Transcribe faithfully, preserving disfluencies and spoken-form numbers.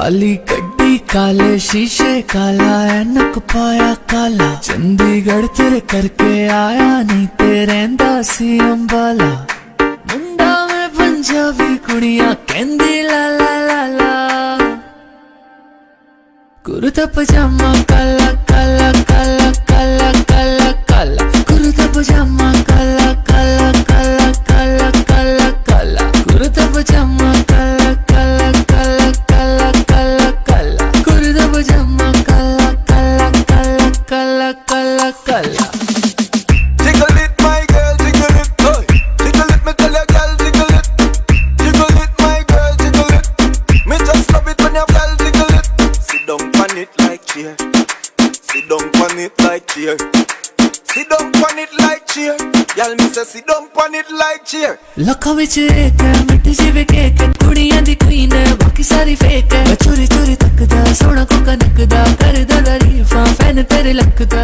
काली गड्डी काले शीशे काला ऐनक पाया काला चंडीगढ़ तेरे करके आया नहीं तेरे सी अंबाला मुंडा में पंजाबी कुड़ियां कहंदी ला ला ला ला कुर्ता पजामा काला काला काला काला काला काला कुर्ता पजामा काला काला काला काला काला काला कुर्ता पजामा काला काला काला काला काला काला कुर्ता पजामा काला काला काला काला काला काला Jiggle it my girl, jiggle it, hey. Jiggle it, me tell ya girl, jiggle it. Jiggle it my girl, jiggle it. Me just love it when you girl jiggle it. Sit down on it like chair. Sit down on it like chair. Sit down on it like chair. Y'all me say sit down on it like chair. लखा विच एक है मिट्टी जिवे cake है कुड़ियां दी queen है बाकी सारी fake है चोरी चोरी तकदा सोना कोका नकदा करदा तारीफां फैन तेरे लकदा